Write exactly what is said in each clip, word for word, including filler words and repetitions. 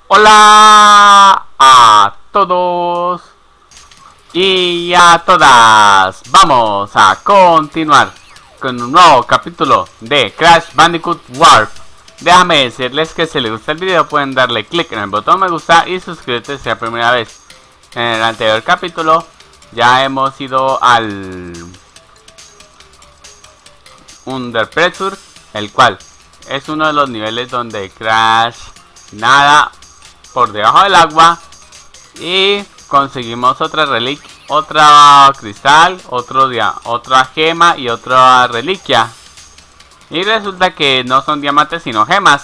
Hola a todos y a todas. Vamos a continuar con un nuevo capítulo de Crash Bandicoot Warp. Déjame decirles que si les gusta el video pueden darle click en el botón me gusta y suscribirse si es la primera vez. En el anterior capítulo ya hemos ido al Under Pressure, el cual es uno de los niveles donde Crash nada por debajo del agua y conseguimos otra reliquia, otra cristal, otro día, otra gema y otra reliquia. Y resulta que no son diamantes sino gemas.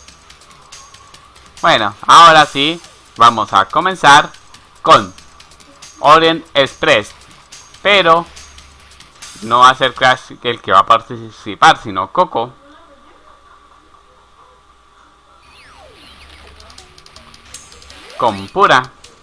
Bueno, ahora sí, vamos a comenzar con Orient Express. Pero no va a ser Crash el que va a participar, sino Coco. Con Pura.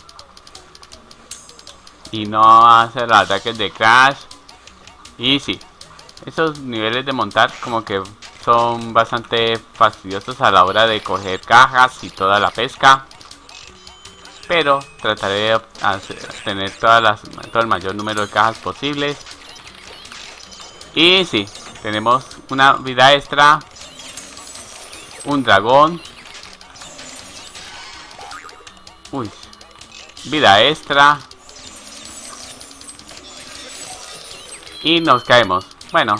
Y no hacer los ataques de Crash. Y sí, esos niveles de montar como que son bastante fastidiosos a la hora de coger cajas y toda la pesca. Pero trataré de hacer, tener todas las, todo el mayor número de cajas posibles. Y sí, tenemos una vida extra, un dragón. Uy, vida extra. Y nos caemos. Bueno.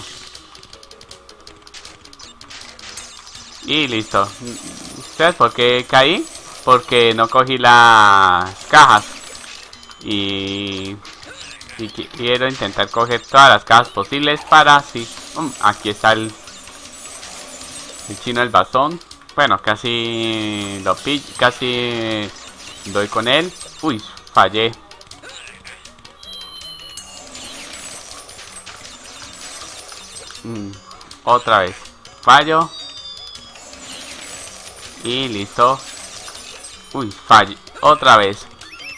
Y listo. ¿Sabes por qué caí? Porque no cogí las cajas. Y, y quiero intentar coger todas las cajas posibles para así. Um, aquí está el, el chino el bastón. Bueno, casi lo pillo, casi doy con él. Uy, fallé. Mm, otra vez. Fallo. Y listo. Uy, fallo. Otra vez.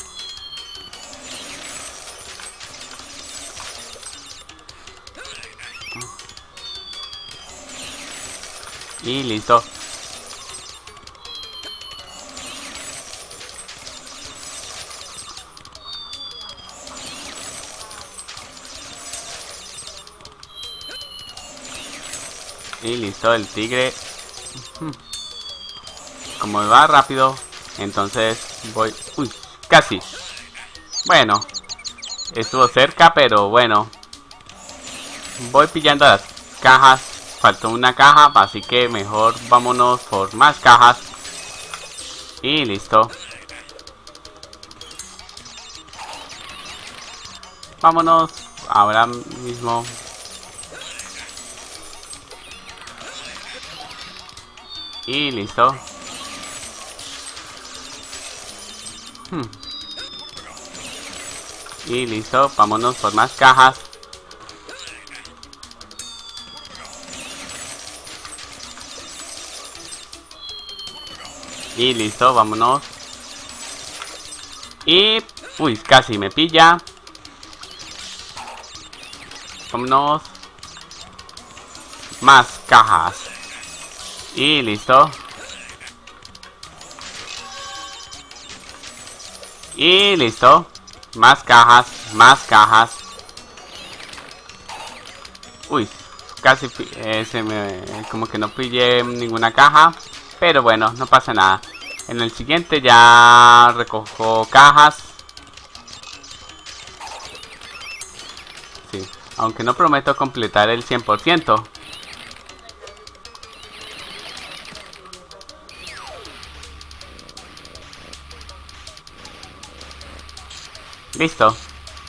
Y listo. Y listo, el tigre. Como va rápido, entonces voy... Uy, casi. Bueno, estuvo cerca, pero bueno. Voy pillando las cajas. Faltó una caja, así que mejor vámonos por más cajas. Y listo. Vámonos ahora mismo. Y listo. Hmm. Y listo, vámonos por más cajas. Y listo, vámonos. Y... Uy, casi me pilla. Vámonos. Más cajas. Y listo. Y listo. Más cajas, más cajas. Uy, casi eh, se me, como que no pillé ninguna caja. Pero bueno, no pasa nada. En el siguiente ya recojo cajas. Sí, aunque no prometo completar el cien por ciento. Listo.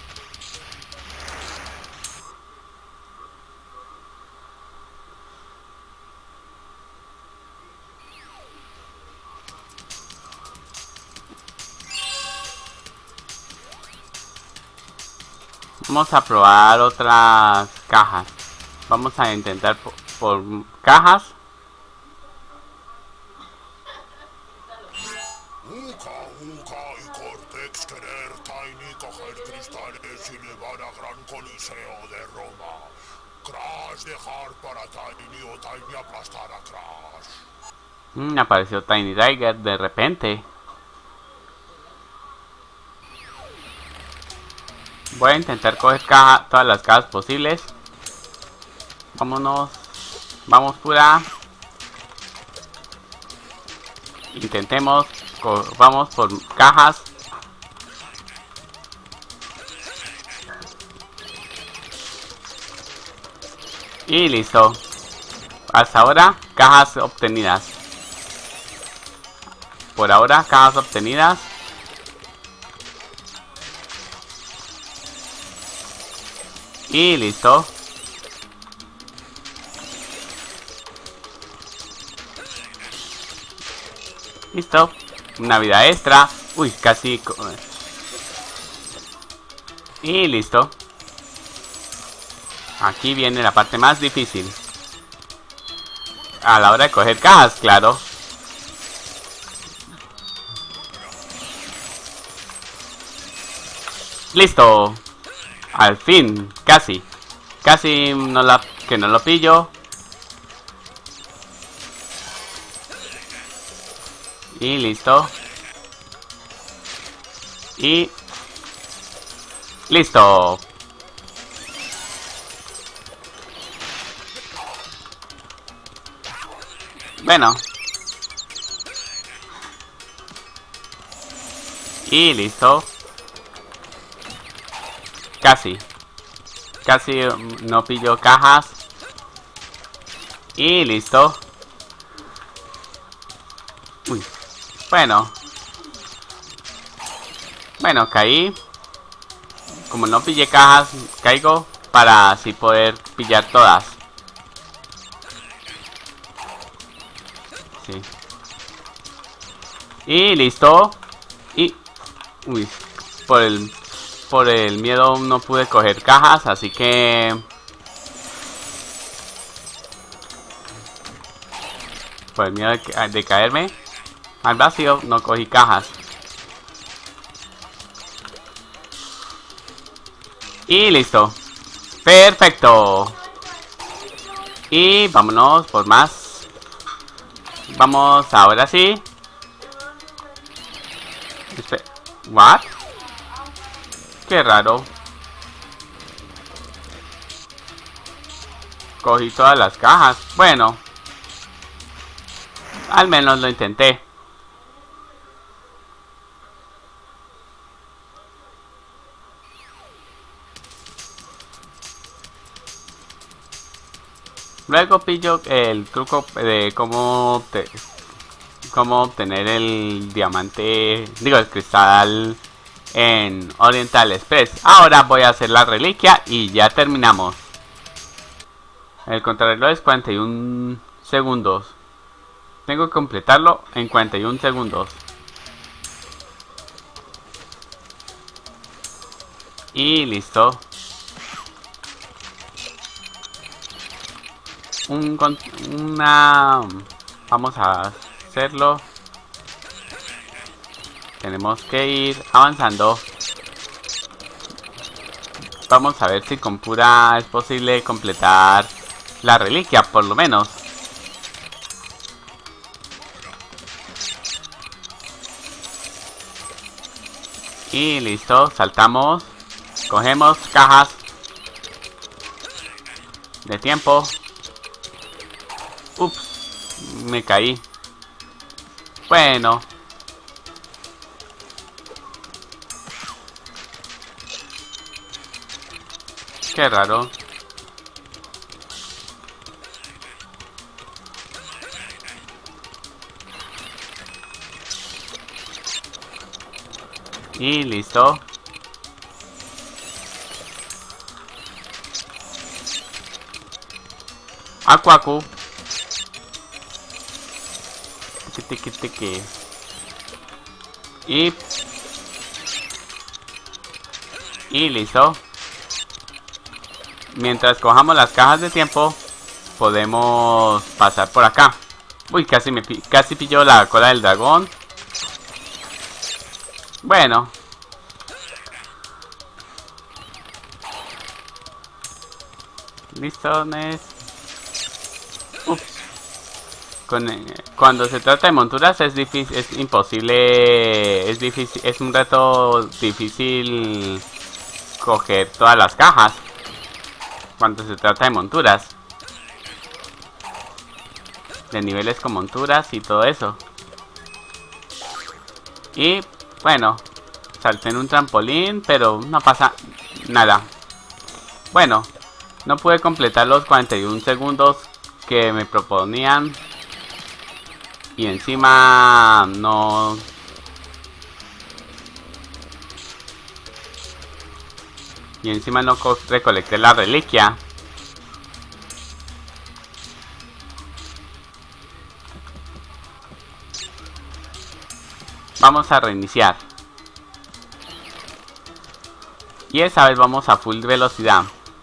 Vamos a probar otras cajas. Vamos a intentar por, por cajas. Mm, apareció Tiny Tiger de repente. Voy a intentar coger caja, todas las cajas posibles. Vámonos. Vamos pura. Intentemos. Vamos por cajas. Y listo. Hasta ahora, cajas obtenidas. Por ahora, cajas obtenidas. Y listo. Listo. Una vida extra. Uy, casi. Y listo. Aquí viene la parte más difícil. A la hora de coger cajas, claro. Listo. Al fin, casi. Casi no la, que no lo pillo. Y listo. Y listo. Bueno. Y listo. Casi. Casi no pillo cajas. Y listo. Uy. Bueno. Bueno, caí. Como no pillé cajas, caigo para así poder pillar todas. Sí. Y listo. Y... Uy. Por el... Por el miedo no pude coger cajas, así que... Por el miedo de, de caerme al vacío, no cogí cajas. Y listo. Perfecto. Y vámonos por más. Vamos ahora sí. Espera. ¿What? Qué raro. Cogí todas las cajas. Bueno. Al menos lo intenté. Luego pillo el truco de cómo, te, cómo obtener el diamante, digo el cristal en Oriental Express. Ahora voy a hacer la reliquia y ya terminamos. El contrarreloj es cuarenta y un segundos. Tengo que completarlo en cuarenta y un segundos. Y listo. Un, una... Vamos a hacerlo. Tenemos que ir avanzando. Vamos a ver si con pura es posible completar la reliquia, por lo menos. Y listo, saltamos. Cogemos cajas de tiempo. Ups, me caí. Bueno. Qué raro. Y listo. Aquacu. Tiki tiki tiki. Y y listo. Mientras cojamos las cajas de tiempo, podemos pasar por acá. Uy, casi me casi pilló la cola del dragón. Bueno. Listo, Nes. Ups. Con, eh, cuando se trata de monturas es difícil, es imposible, es difícil, es un reto difícil coger todas las cajas cuando se trata de monturas, de niveles con monturas y todo eso. Y bueno, salté en un trampolín, pero no pasa nada. Bueno, no pude completar los cuarenta y uno segundos que me proponían. Y encima no... Y encima no recolecté la reliquia. Vamos a reiniciar. Y esa vez vamos a full velocidad.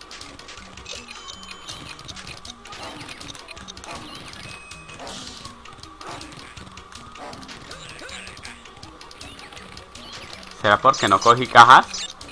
¿Será porque no cogí cajas?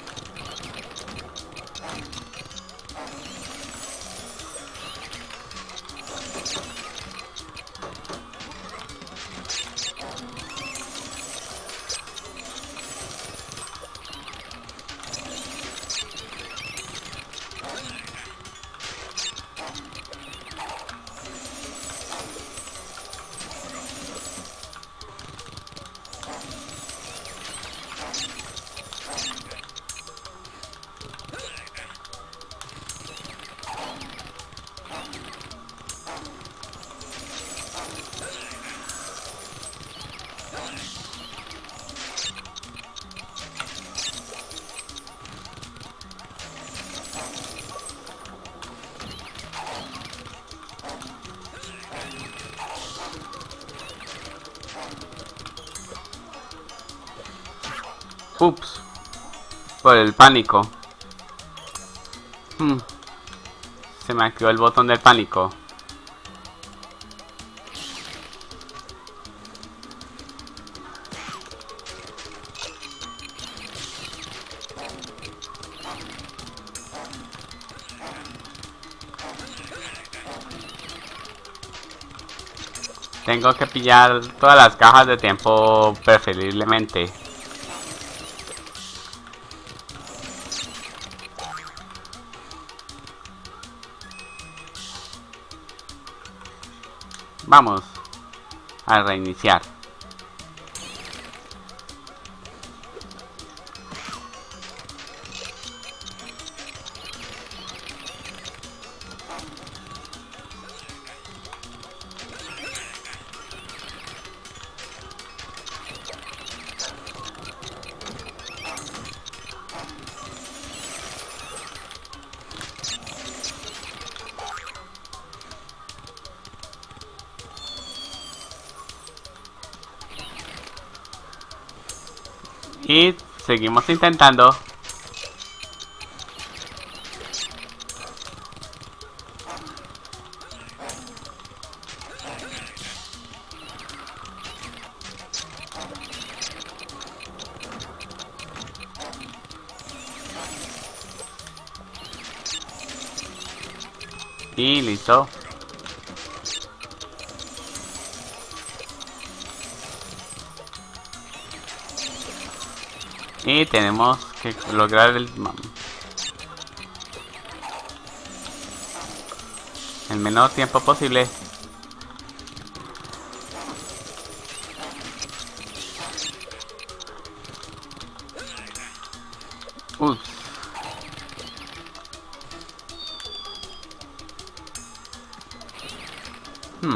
Ups, por el pánico. Hmm. Se me activó el botón del pánico. Tengo que pillar todas las cajas de tiempo preferiblemente. Vamos a reiniciar. Y seguimos intentando. Y listo. Y tenemos que lograr el, el menor tiempo posible. Ups. Hmm.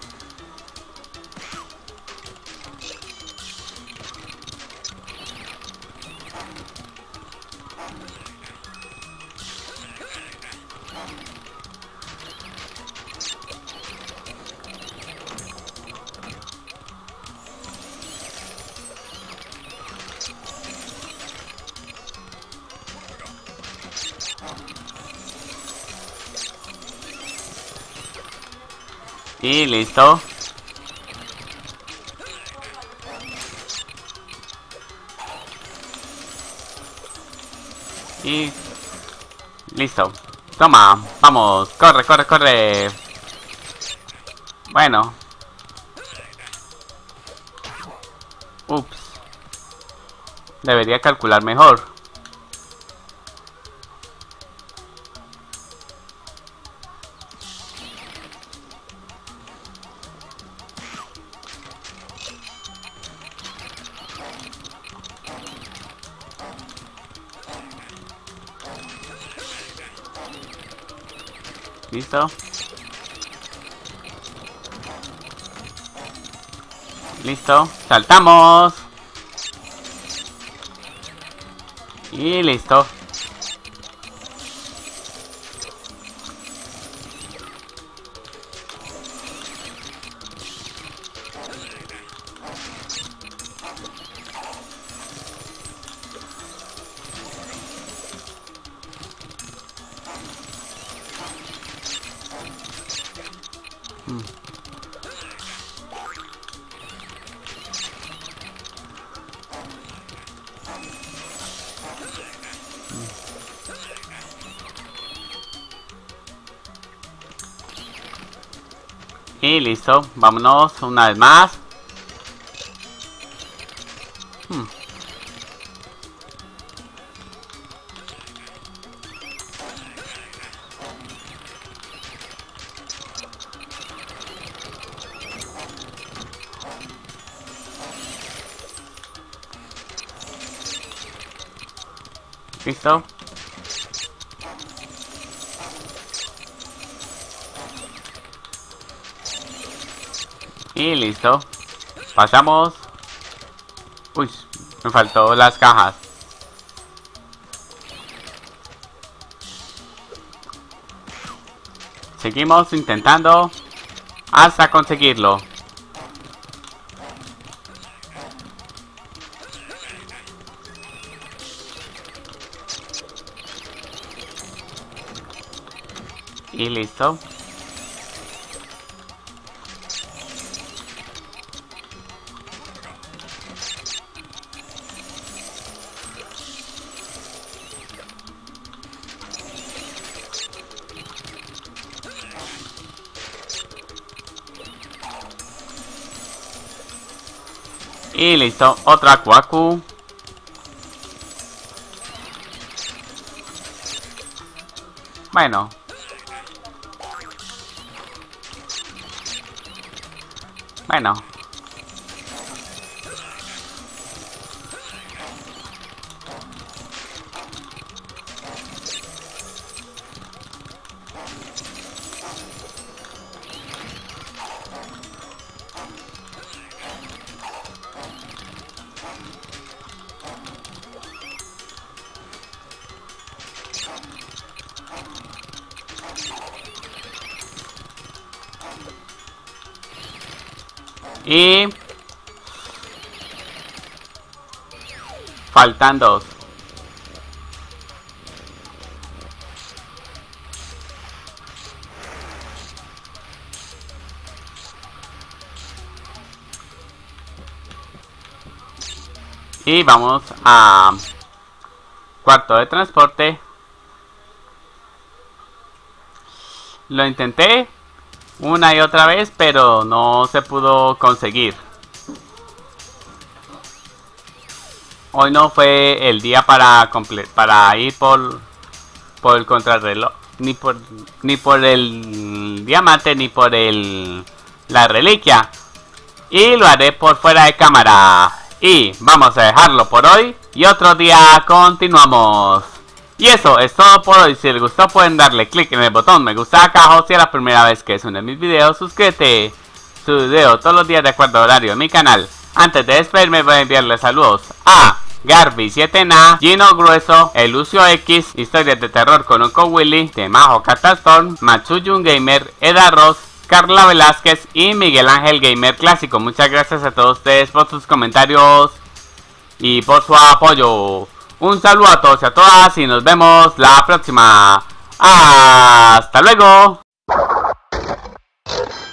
Y listo. Y listo. Toma, vamos, corre, corre, corre. Bueno. Ups. Debería calcular mejor. Listo. Listo. Saltamos. Y listo. Mm. Y listo, vámonos una vez más. Hmm. Listo. Y listo. Pasamos. Uy, me faltó las cajas. Seguimos intentando hasta conseguirlo. Y listo. Y listo, otra Kwaku. Bueno. Bueno. Y faltan dos. Y vamos a cuarto de transporte. Lo intenté una y otra vez, pero no se pudo conseguir. Hoy no fue el día para para ir por por el contrarreloj, ni por ni por el diamante, ni por el la reliquia. Y lo haré por fuera de cámara. Y vamos a dejarlo por hoy. Y otro día continuamos. Y eso es todo por hoy. Si les gustó pueden darle click en el botón me gusta acá abajo. Si es la primera vez que es uno de mis videos, suscríbete. Su video todos los días de acuerdo a horario en mi canal. Antes de despedirme voy a enviarle saludos a Garby siete Na, Gino Grueso, El Lucio X, Historias de Terror con Uncle Willy, Temajo Catastorm, Matsuyun Gamer, Eda Ross, Carla Velázquez y Miguel Ángel Gamer Clásico. Muchas gracias a todos ustedes por sus comentarios y por su apoyo. Un saludo a todos y a todas y nos vemos la próxima. ¡Hasta luego!